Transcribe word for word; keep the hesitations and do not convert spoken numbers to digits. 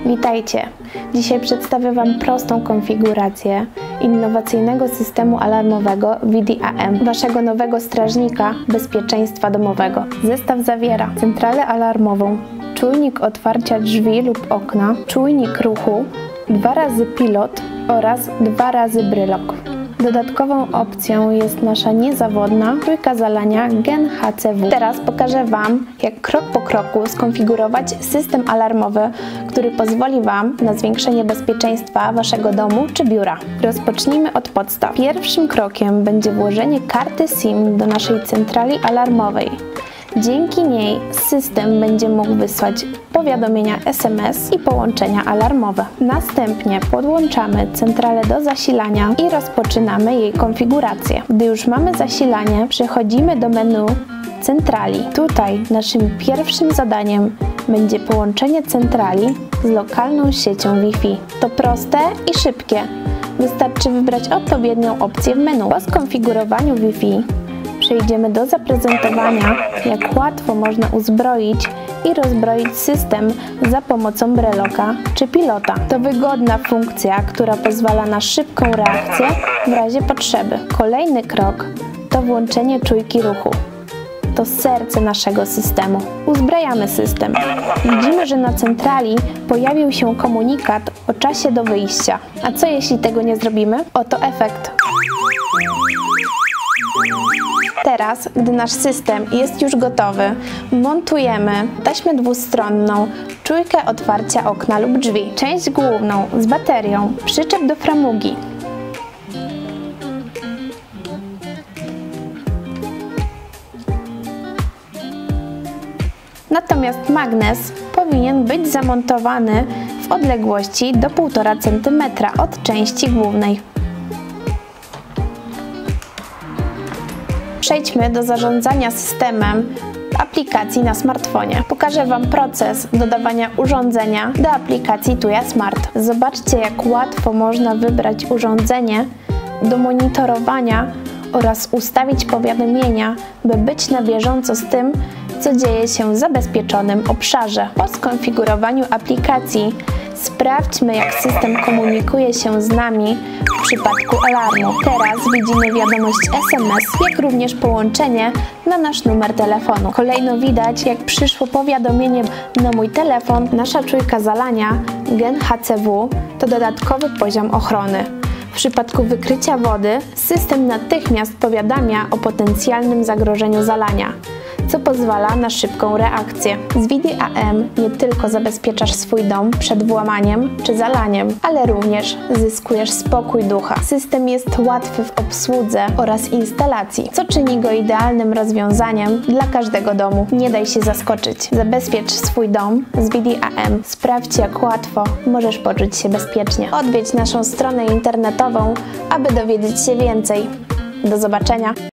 Witajcie! Dzisiaj przedstawię Wam prostą konfigurację innowacyjnego systemu alarmowego V D A M, Waszego nowego strażnika bezpieczeństwa domowego. Zestaw zawiera centralę alarmową, czujnik otwarcia drzwi lub okna, czujnik ruchu, dwa razy pilot oraz dwa razy brylok. Dodatkową opcją jest nasza niezawodna trójka zalania Gen H C W. Teraz pokażę Wam, jak krok po kroku skonfigurować system alarmowy, który pozwoli Wam na zwiększenie bezpieczeństwa Waszego domu czy biura. Rozpocznijmy od podstaw. Pierwszym krokiem będzie włożenie karty SIM do naszej centrali alarmowej. Dzięki niej system będzie mógł wysłać powiadomienia S M S i połączenia alarmowe. Następnie podłączamy centralę do zasilania i rozpoczynamy jej konfigurację. Gdy już mamy zasilanie, przechodzimy do menu centrali. Tutaj naszym pierwszym zadaniem będzie połączenie centrali z lokalną siecią Wi-Fi. To proste i szybkie. Wystarczy wybrać odpowiednią opcję w menu. Po skonfigurowaniu Wi-Fi przejdziemy do zaprezentowania, jak łatwo można uzbroić i rozbroić system za pomocą breloka czy pilota. To wygodna funkcja, która pozwala na szybką reakcję w razie potrzeby. Kolejny krok to włączenie czujki ruchu. To serce naszego systemu. Uzbrajamy system. Widzimy, że na centrali pojawił się komunikat o czasie do wyjścia. A co jeśli tego nie zrobimy? Oto efekt. Teraz, gdy nasz system jest już gotowy, montujemy taśmę dwustronną, czujkę otwarcia okna lub drzwi, część główną z baterią, przyczep do framugi. Natomiast magnes powinien być zamontowany w odległości do półtora centymetra od części głównej. Przejdźmy do zarządzania systemem w aplikacji na smartfonie. Pokażę Wam proces dodawania urządzenia do aplikacji Tuja Smart. Zobaczcie, jak łatwo można wybrać urządzenie do monitorowania oraz ustawić powiadomienia, by być na bieżąco z tym, co dzieje się w zabezpieczonym obszarze. Po skonfigurowaniu aplikacji sprawdźmy, jak system komunikuje się z nami w przypadku alarmu. Teraz widzimy wiadomość S M S, jak również połączenie na nasz numer telefonu. Kolejno widać, jak przyszło powiadomienie na mój telefon. Nasza czujka zalania Gen H C W to dodatkowy poziom ochrony. W przypadku wykrycia wody system natychmiast powiadamia o potencjalnym zagrożeniu zalania, co pozwala na szybką reakcję. Z V D A M nie tylko zabezpieczasz swój dom przed włamaniem czy zalaniem, ale również zyskujesz spokój ducha. System jest łatwy w obsłudze oraz instalacji, co czyni go idealnym rozwiązaniem dla każdego domu. Nie daj się zaskoczyć. Zabezpiecz swój dom z V D A M. Sprawdź, jak łatwo możesz poczuć się bezpiecznie. Odwiedź naszą stronę internetową, aby dowiedzieć się więcej. Do zobaczenia!